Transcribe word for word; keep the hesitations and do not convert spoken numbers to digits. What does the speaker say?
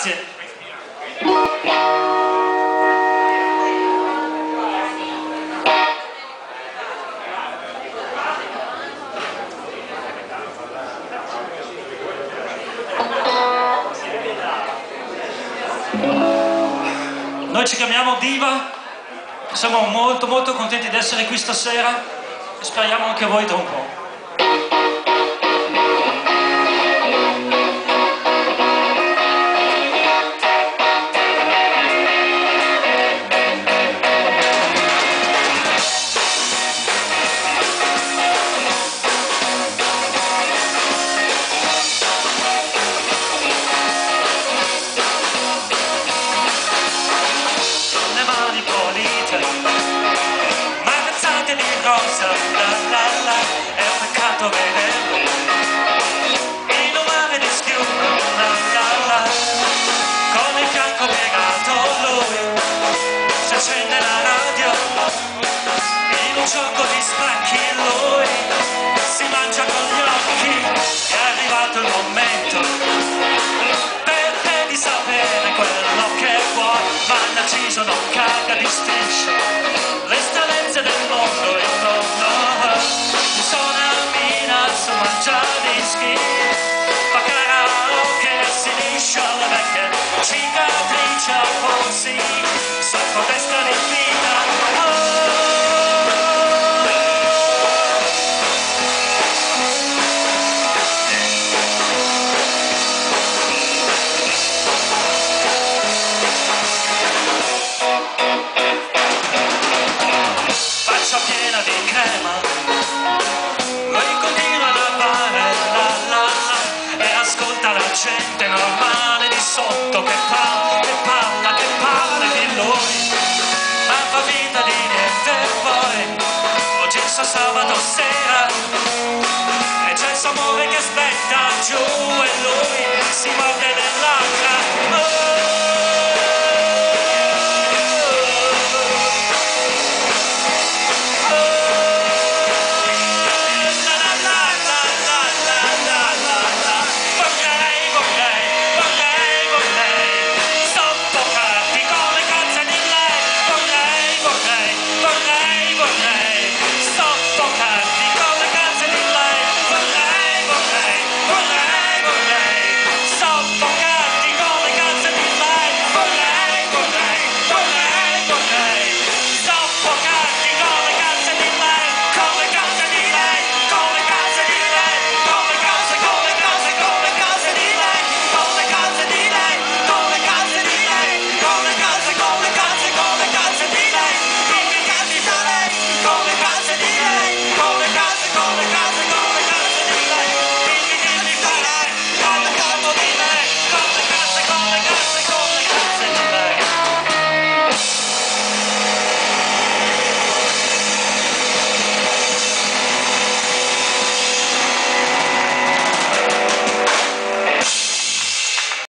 Grazie. Noi ci chiamiamo Diva, siamo molto molto contenti di essere qui stasera e speriamo anche voi tra un po'. Rosa, la la la, è un peccato vederlo in un mare di schiuma, la la la, con il fianco piegato lui, si accende la radio, in un gioco di specchi lui, si mangia con gli occhi, è arrivato il momento, per te di sapere quello che vuoi, ma Narciso non caga di striscio, le stanze del mondo e no, no, suona mina su mangiadischi, fa karaoke, si liscia le vecchie cicatrici a polsi, sotto destra di vita, oh. Faccia piena di crema, lui continua a lavare, la la la, e ascolta la gente normale di sotto che parla, che parla, che parla di lui, ma fa vita di niente poi, oggi è il suo sabato sera, e c'è il suo amore che aspetta giù, e lui si morde nell'altra, oh.